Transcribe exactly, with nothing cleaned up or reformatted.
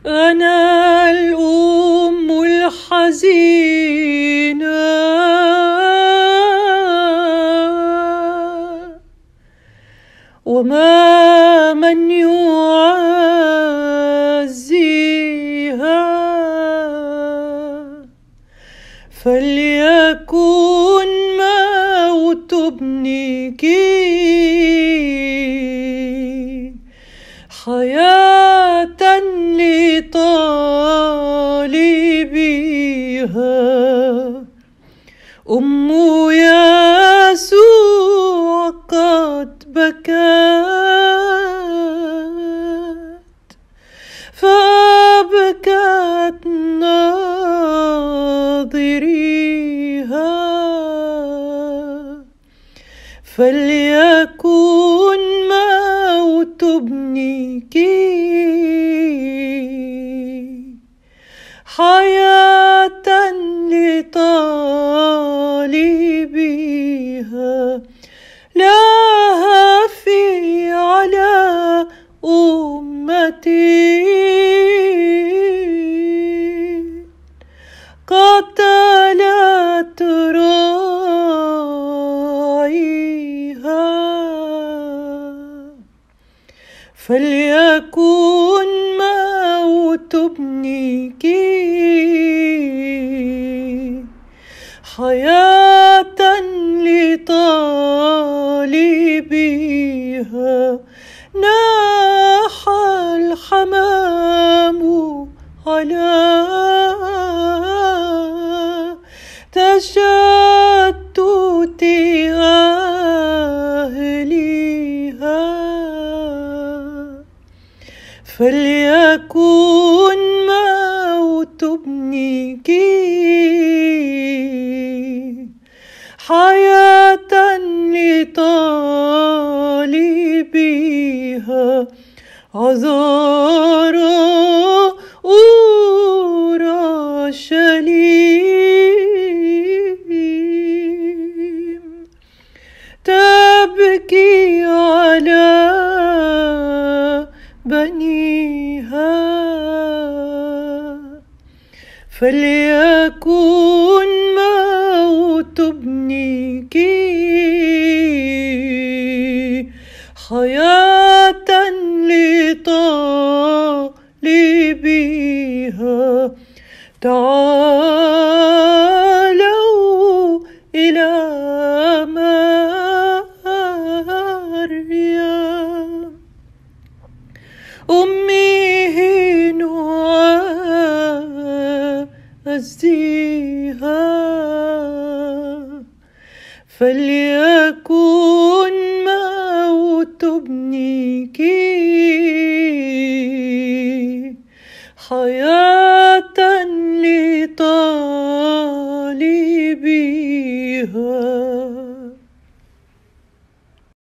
أنا الأم الحزينة وما من يعزيها، فليكن موت ابنك حياة لطالبيها. أم يسوع قد بكت، فأبكت ناظريها، فليكن موت ابنك حياة لطالبيها. لا في على أمتي قتلت راعيها، فليكن موت ابنك حياة لطالبيها. ناح الحمام على تشتت أهلها، فليكن موت ابنك حياة لطالبيها. عذارى أورشليم تبكي على بنيها، فليكن موت ابنك حياة لطالبيها. تعالوا إلى مريم أمه نعزيها، فليكن موت ابنك حياة لطالبيها.